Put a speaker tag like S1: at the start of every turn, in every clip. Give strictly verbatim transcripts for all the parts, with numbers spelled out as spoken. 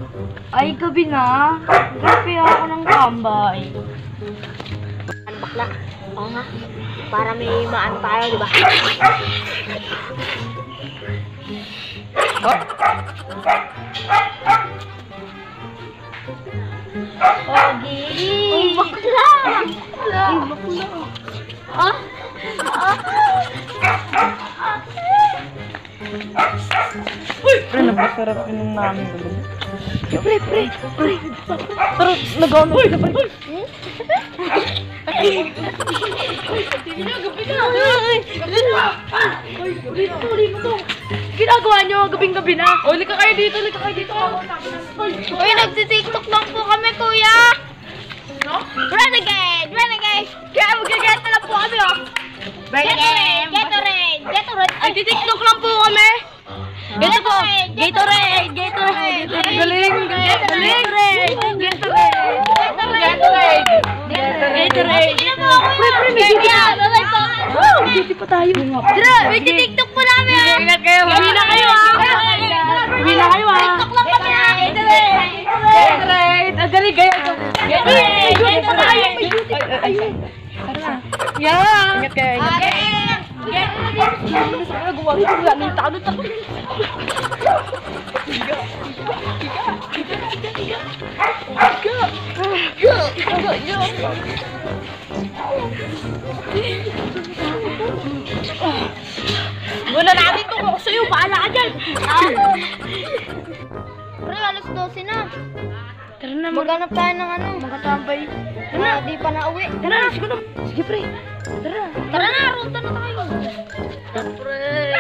S1: Ay, gabi na. Gabi ako ng tambay.
S2: Ano bakla? Oo nga. Para may maan tayo, di ba?
S1: Oh. Pogi!
S2: Ay, bakla!
S1: Bakla! Ay, bakla!
S2: Ah? Ah?
S1: Uy! Pre, napasarap yun namin gabi. Pre, pre, pre. Pero, nag-ano sila, pre.
S2: Hmm?
S1: Gabi na, gabi na. Gabi na. Uy, ulit mo, ulit mo to. Ginagawa nyo, gabing-gabi na. O, lika kayo dito, lika kayo dito.
S2: Uy, nagtitiktok lang po kami, kuya!
S1: No?
S2: Renegade! Renegade! Kaya mag-get na lang po kami, oh! Gatorade! Gatorade! Gatorade! Ay, titiktok lang po kami! Gato po! Gatorade! Gatorade!
S1: Galing, galing, galing.
S2: Gatorade! Gatorade! Gatorade! Gatorade! Sige na po ako!
S1: Pre, pre, may
S2: Kaya, babay po!
S1: Hindi pa tayo.
S2: Tara! May titiktok po namin, ah!
S1: Ingat kayo.
S2: Hindi na kayo, ah!
S1: Hindi na kayo, ah.
S2: TikTok lang kami, ah! Gatorade!
S1: Gatorade! Ang galing, gaya ko.
S2: Gatorade! Gatorade!
S1: Ayun. Tara na. Yeah. Ingat kayo, ingat kayo.
S2: Gatorade!
S1: Sa nagawa ko, wala nang talo talo.
S2: Wala natin ito ako sa'yo, bahala ka dyan! Pre, alas dose na.
S1: Tara na,
S2: Maghanap tayo ng ano.
S1: magkatambay.
S2: Tara, di pa nauwi.
S1: Tara na, sige na. Sige, pre. Tara.
S2: Tara na, ruta na tayo.
S1: Pre.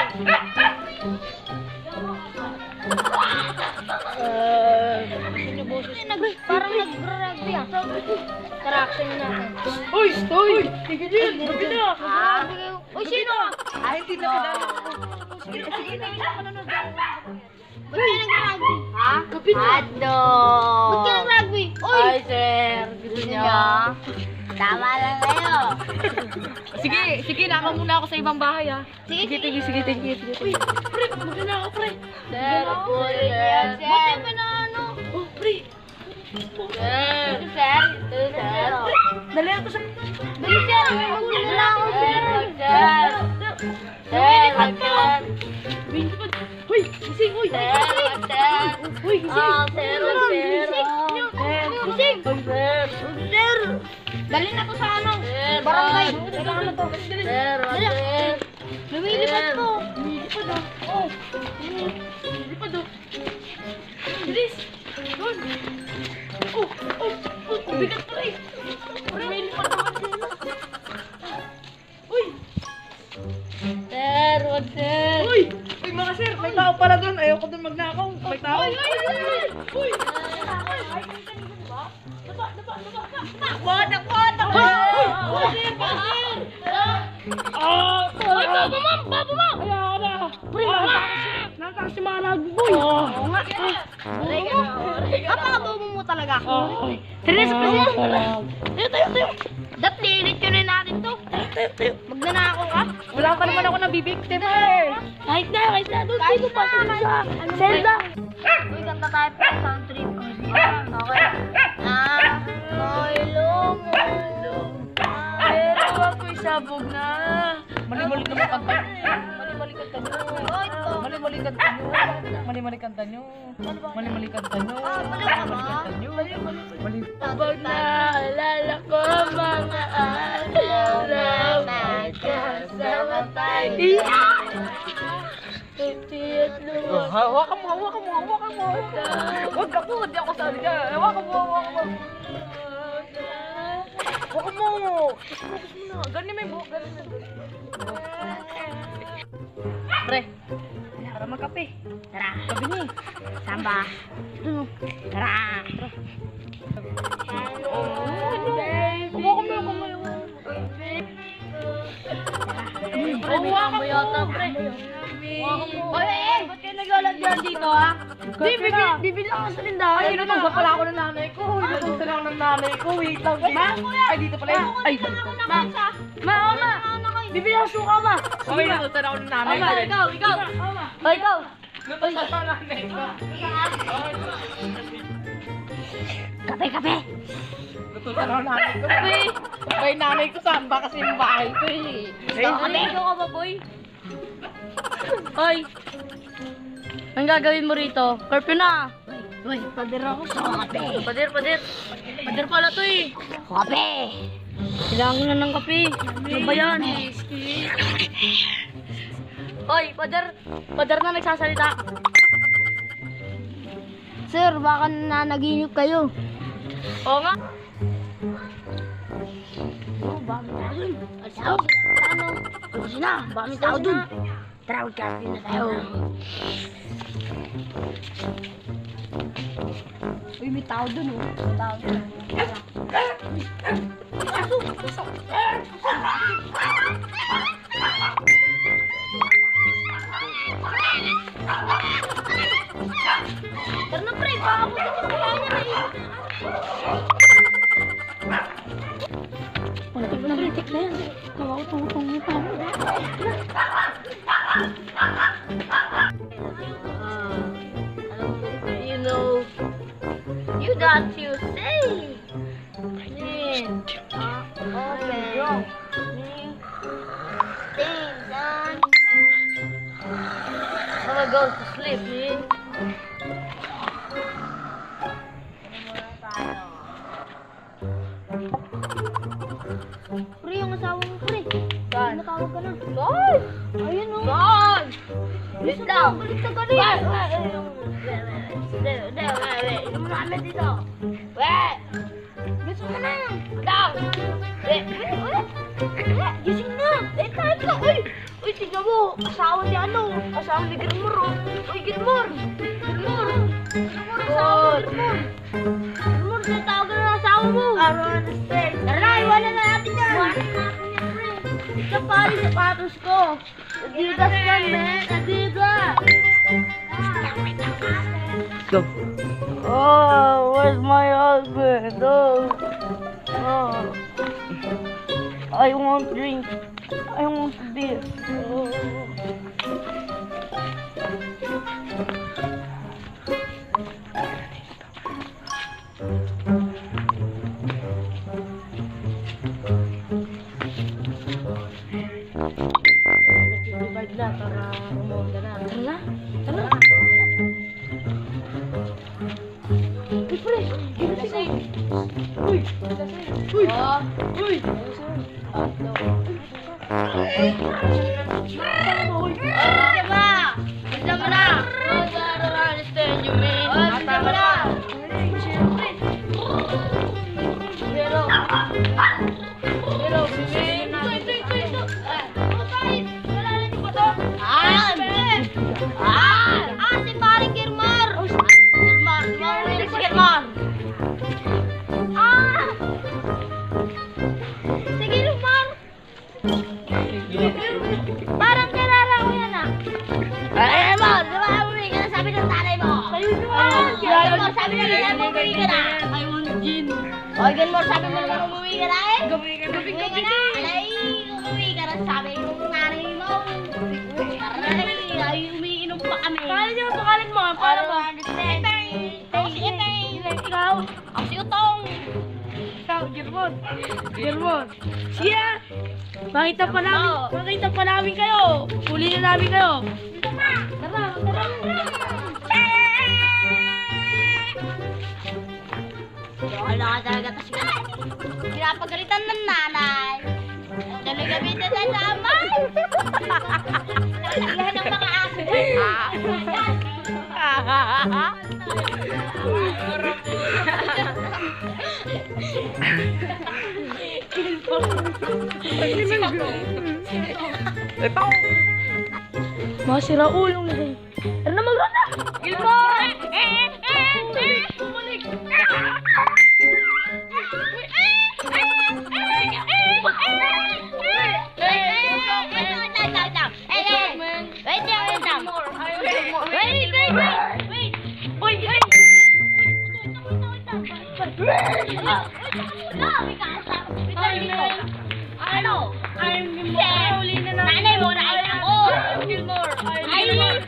S2: Nag, parang nag-rugby ah. Tara, action natin.
S1: Uy, uy. Sige din, gabi na.
S2: Ah, uy, sino?
S1: Ay, hindi na kilala.
S2: Sige, sige, sige. Ba't kayo nag-rugby? Ha?
S1: Gabi na.
S2: Ado. Ba't kayo nag-rugby? Uy!
S1: Ay, sir. Gusto niyo?
S2: Tama lang kayo.
S1: Sige, sige, naka muna ako sa ibang bahay, ah.
S2: Sige,
S1: Sige, sige, sige, sige, sige. Uy, pre, magana ako, pre.
S2: Sir, sir. Ba't kayo na ano?
S1: Oh, pre.
S2: Sir. Sir. Sir.
S1: Dali ako sa...
S2: Dali, sir. Magulo na ako, sir.
S1: Sir.
S2: Sir, sir.
S1: Binti pa. Uy, gising, uy.
S2: Sir, sir.
S1: Uy, gising.
S2: Ah, sir, sir. Gising.
S1: Sir.
S2: Sir. Dali na to sa ano? Barangay.
S1: Kailangan na to.
S2: Sir, sir. Lumilipad to.
S1: Lumilipad daw. Oo. Lumilipad daw. Bilis. Doon. Oh, oh, oh. Bigat to eh. Lumilipad naman sila. Uy.
S2: Sir, wag sir.
S1: Uy. Uy, mga sir. May tao pala doon. Ayoko doon magnakaw. May tao. Uy, uy, uy. Uy. Daba, daba, daba.
S2: Takbo, takbo, takbo.
S1: Uy,
S2: Sir, sir.
S1: Ah,
S2: Uy, baba mo, baba mo.
S1: Ayaw na. Pre, nataas si Manag. Uy.
S2: Oo nga. Aray ka na, aray ka na. Apakabobo mo talaga.
S1: Oh.
S2: Tara sa kasi. Tayo, tayo, tayo. Dat, lilit yun na natin to.
S1: Tayo, tayo.
S2: Magnanakaw ka.
S1: Wala ka naman ako nabibiktim eh. Kahit na, kahit na. Doon, dito pa sa Zelda.
S2: Uy, kanta tayo pa sa sound trip. Okay. Ah, Milo mo.
S1: Pero wag ko isabog na. Mali-mali naman kanta nyo eh. Mali-mali kanta nyo. Mali-mali kanta nyo. Mali-mali kanta nyo. Mali-mali kanta nyo.
S2: Mali ka ba?
S1: Mali. Pag naalala ko mga araw na magkasama tayo. Oh, hawakan mo, hawakan mo, hawakan mo. Huwag ako, hindi ako sali ka. Hawakan mo, hawakan mo. Hawakan mo. Ganyan may buhok, ganyan may buhok. Pre, para magkape.
S2: Tara.
S1: Sabi ni.
S2: Samba. Tara.
S1: Hawakan mo, hawakan mo. Pre, may tambo yata, pre.
S2: Oy, eh, ba't kayo naglalagyan dito, ha?
S1: Bibili, bibili ako sa lindahan. Ay, inutog pala ako ng nanay ko. Inutog pala ako ng nanay ko. Wait lang. Ma? Ay, dito pala yun. Ay, dito. Ma, ma, oh, ma. Bibili ako suka, ma. Okay, inututan ako ng nanay ko.
S2: Ikaw, ikaw.
S1: Ay, ikaw. Luto sa nanay ko.
S2: Kape, kape.
S1: Luto sa nanay ko. Kasi, may nanay ko saan ba kasi yung bahay ko eh.
S2: Ay, kape. Ikaw ka ba, boy? Hoy. Anong gagawin mo rito? Curfew na. Uy, pader ako. Kape. Pader, pader. Pader pala to eh. Kape. Kailangan ko na ng kape. Ano ba yan? Hoy, pader. Pader na nagsasalita. Sir, baka nanaginip kayo. Oo nga. Oh, baka may tao dun. Tao? Ano? Kasi na, baka may tao dun. Tara, magkakasin na tayo. Uy, may tao dun oh. May tao dun. Pasok! Pasok! Tara na pre, baka mo dito kaya niya na eh. Wala tignan na pre, tignan yan. Nakakutungutong mo pa. You know, you got to say. Then, uh, open. Things on. I'm gonna go to sleep, man. Pre, yung asawa mo, pre. Saan? Natawag ka na. Saan? Ayun o. Saan? Wait lang. Balik na galing. Wait, wait, wait. Wait, wait, wait. Inom mo namin dito. Wait. Gusto mo na. Down. Wait, wait, wait. Wait, gising na. Wait, tayo ka. Uy, uy, tignan mo. Asawa ni ano? Asawa ni Gilmore, oh. Uy, Gilmore. Gilmore. Gilmore, asawa ni Gilmore. Gilmore, tinatawag ka na ng asawa mo. I don't understand. Tara na, iwanan na natin yan. Iwanan na natin yan, friend. Ika pa rin sapatos ko. Adidas yan, man. Adidas.
S1: Go.
S2: Oh, where's my husband? Oh. Oh. I want drink. I want beer. Oh. nag-divide na para umonda na. Tara na. Tara. Uy, pre. Lasing. Uy. Lasing. Uy. Ah. Uy. Basta mo na. Basta mo na. Understand you, man. Basta mo na. Pero. Pero, bibigyan na. Ito, ito, ito. Ah! Ah! Ah, si paring Gilmore! Gilmore, Gilmore, si Gilmore! Ah! Si Gilmore! Parang kilala ko yan ah! Ay, Gilmore! Di ba umuwi ka na sabi ng tanay mo? Gilmore, sabi na ganyan mo umuwi ka na! I want gin! O, Gilmore, sabi mo naman umuwi ka na eh! Umuwi ka na! Umuwi ka na! Alay, umuwi ka na sabi ng nanay mo! Ay, umiinom pa kami. Pangalan niyo, pangalan mo. Paano ba? Etay. Ako si Etay. Ikaw. Ako si Utong. Ikaw, Gilmore. Gilmore. Siya. Makita pa namin. Makita pa namin kayo. Huli na namin kayo. Tara. Tara. Tara. Wala ka talaga kasi pinapagalitan ng nanay. Nalagamitan na sa amay. Lahat ng mga aso. Masira ulong na din. Tara na mag-run na! Gilmore! Bumalik! Wait lang, wait lang. Wait, wait, wait. Wait. Wait, wait. Ano? I'm Gilmore. Nanay mo, nakita ko. I'm Gilmore. Ay,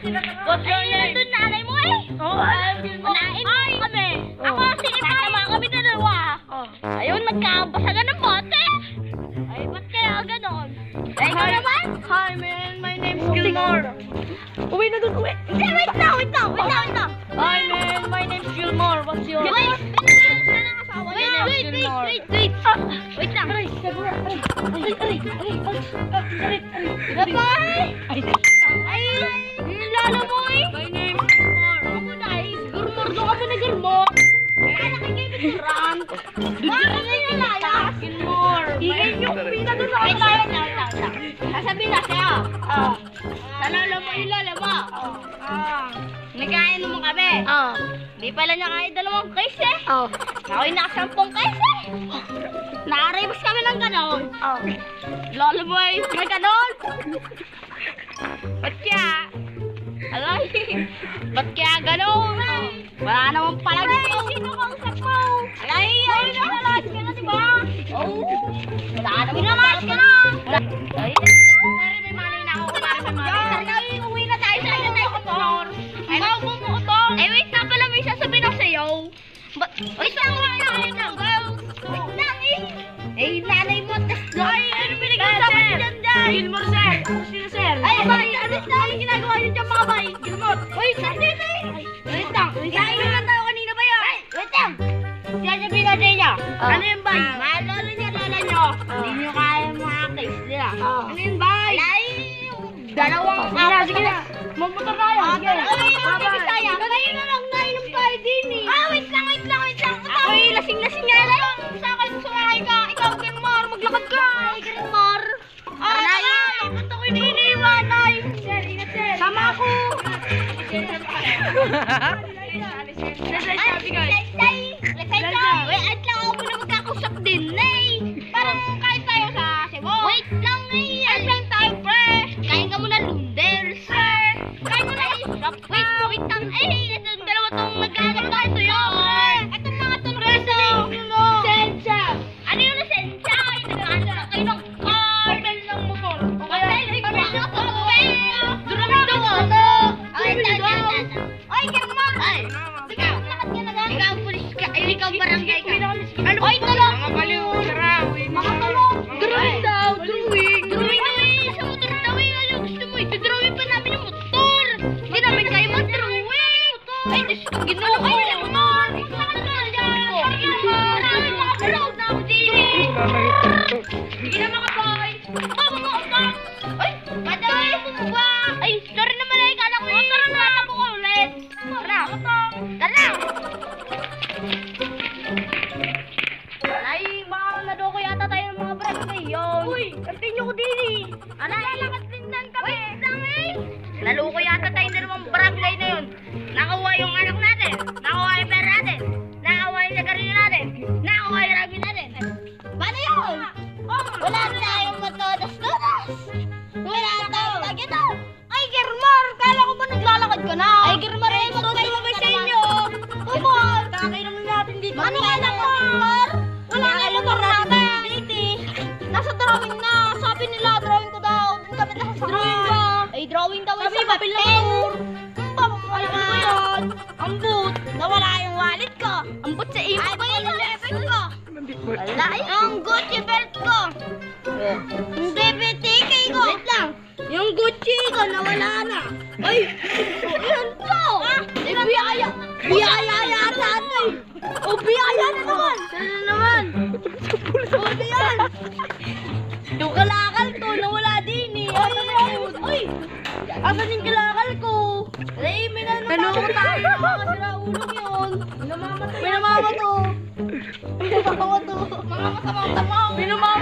S1: What's your
S2: Ay,
S1: name?
S2: nandun nanay mo eh.
S1: Oh, I'm Gilmore.
S2: Unahin mo kami.
S1: Oh.
S2: Ako si Itama kami dalawa.
S1: Oh.
S2: Ayun, nagkabasagan ng bote. Ay, ba't kaya ganon? Ay, ikaw
S1: Hi.
S2: naman?
S1: Hi, man. My name's Gilmore. Uwi na dun, uwi.
S2: Hindi, wait lang, wait lang, wait lang, wait lang.
S1: Hi, man. My name's Gilmore. What's your...
S2: Wait, wait, wait, saan ang asawa niya?
S1: Wait,
S2: Wait, wait,
S1: Gilmore.
S2: wait, wait. Ah, wait lang.
S1: Aray, aray, aray, aray, aray, aray, aray.
S2: Bye-bye.
S1: Ay,
S2: Ay, yung lalo mo eh.
S1: my name's Gilmore.
S2: Ako na eh. Gurmor doon kami na gurmor. Kaya nakikipituran. Bakit na yung lalas?
S1: Gilmore.
S2: Ingay niyo, uwi na doon sa
S1: Wait
S2: kanila.
S1: lang, wait lang, wait lang.
S2: Sasabihin na sa'yo.
S1: Ah.
S2: Sa lolo mo, yung lolo mo.
S1: Ah.
S2: Nagkain mo kami.
S1: Ah.
S2: Di pala niya kahit dalawang case eh.
S1: Ah.
S2: Ako'y nakasampung case eh. Nakaribos kami ng ganon.
S1: Ah.
S2: Lolo mo ay may ganon. Ba't kaya? Alay, ba't kaya ganon? Wala naman pala dito. Sino kausap mo? Alay, ay, nalalas ka na, diba? Oo. Wala naman. Nalalas ka na. Ay, nari may malay na ako. Kunwari sa malay. Ay, uwi na tayo sa inyo tayo sa motor. Ay, ikaw mo mo ito. Ay, wait na pala, may sasabihin ako sa'yo. Ba- Wait lang, wait lang, wait lang. Wait lang eh. Eh, nanay mo, tas ay, ano pinag-usapan niyo dyan dyan?
S1: Gilmore, sir. Ako sino, sir?
S2: Ay, bay, ano na ang ginagawa niyo dyan mga bay? Gilmore. Wait, nandito eh. Wait lang. Kain lang tayo kanina ba yun? Wait lang. Sasabihin natin niya.
S1: Ah.
S2: Ano yun, bay? Mahal lolo niya, lola niyo. Hindi niyo kaya yung mga case nila.
S1: Ah.
S2: Ano yun, bay? Alay, dalawang
S1: Sige na, sige na. Magmotor tayo.
S2: Ah,
S1: Sige.
S2: ay,
S1: Bye-bye.
S2: ay, saya. Ngayon na lang nainom tayo din eh. Ah, wait lang, wait lang, wait lang. Ako'y lasing-lasing nga lang. Sa akin, sumakay ka. Ikaw, Gilmar, maglakad ka. Ay, Gilmar. Ah, ay, ba't ako'y niniiwan, ay? Sir, ingat, sir. Sama ako. Ay, Lesay, Lesay ka. Wait, at lang ako muna magkakausap din, eh. Parang kahit tayo sa Cebu. Wait lang, eh. Ay, lang tayo, fresh. Kain ka muna noodles. Sir, kain mo na, eh. Wait, wait lang, eh. Itong dalawa tong magkakaroon ito yun. Itong mga turbeso. Sensya. Ano yung sensya? Ay, nag-ano na kayo ng cardal ng motor. O kaya, ay, parang ako, eh. Durami daw, ano? Ay, ay, ay, German. Ay, ikaw, lakad ka na nga. Ikaw, pulis ka. Ay, ikaw, barangay ka. Ano? Ay, tala. Mga baliw, sarawi. Mga tala. Drawing daw, drawing. Drawing daw eh. Sa motor daw eh. Ano gusto mo? Ito-drawing pa namin yung motor. Hindi namin kayo mag-drawing. Ay, Diyos ko, ginawa kayo lang naman. Lakad ka na dyan. Sige naman. Ay, mga palaw na ako din. Sige naman ka, boy. Oh, mga utang. Ay, madali. Sumuwa. Ay, sorry naman ay kala ko. Tara na, tapo ko ulit. Tara. Tara. Ay, baka nadoko yata tayo ng mga brad ngayon. Uy, kantin nyo ko din eh. Ano, lalakad din dan kami. Wait lang eh. Naloko yata tayo ng mga barangay na yun. Nakuha yung anak natin. Nakuha yung pera natin. Nakuha yung sagarino natin. Nakuha yung rami natin. Paano yun? Wala tayong matodas-todas. Wala tayong lagito. Ay, Germar! Kala ko ba naglalakad ka na? Ay, Germar, eh, magkakain mo ba sa inyo? Kumar! Kakainom natin dito. Ano nga na, Germar? Wala nga yung motor natin. Dito. Nasa drawing na. Sabi nila, drawing ko daw. Doon kami nasa drawing ba? Ay, drawing daw. Sabi, papel na motor. Wala ka yan. Ang boot. Nawala yung wallet ko. Ang boot sa iyo. Ay, ba yung level ko? Wala. Ang Gucci belt ko. Yung D V D kay ko. Wait lang. Yung Gucci ko, nawala na. Ay, yan to. Eh, biyaya. Biyaya yata ito eh. O, biyaya na naman. Sana naman. O, yan. Yung kalakal ko, nawala din eh. Ay, ay, ay. Asan yung kalakal ko? Ay, may namamatay. Mga siraulong yun. May namamatay. May namamatay. May namamatay. Mga masama-tama. May namamatay.